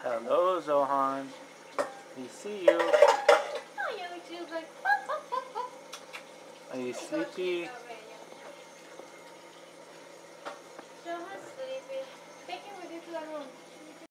Hello, Zohan. We see you. Hi, YouTuber. Are you sleepy?